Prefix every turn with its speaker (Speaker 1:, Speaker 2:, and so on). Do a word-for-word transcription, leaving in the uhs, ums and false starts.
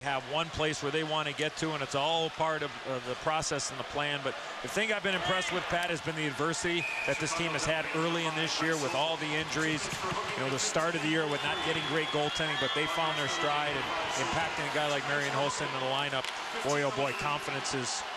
Speaker 1: have one place where they want to get to, and it's all part of, of the process and the plan. But the thing I've been impressed with, Pat, has been the adversity that this team has had early in this year with all the injuries. You know, the start of the year with not getting great goaltending, but they found their stride and impacting a guy like Marian Hosen in the lineup. Boy, oh boy, confidence is